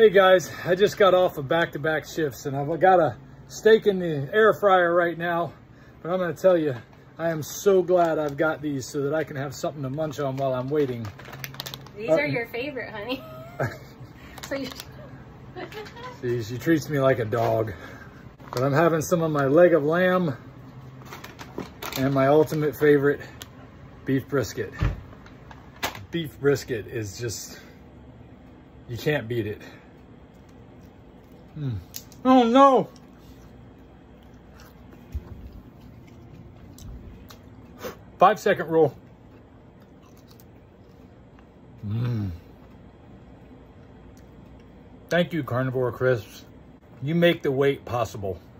Hey guys, I just got off of back-to-back shifts and I've got a steak in the air fryer right now, but I'm gonna tell you, I am so glad I've got these so that I can have something to munch on while I'm waiting. These are your favorite, honey. See, she treats me like a dog. But I'm having some of my leg of lamb and my ultimate favorite, beef brisket. Beef brisket is just, you can't beat it. Oh no! 5-second rule. Thank you, Carnivore Crisps. You make the wait possible.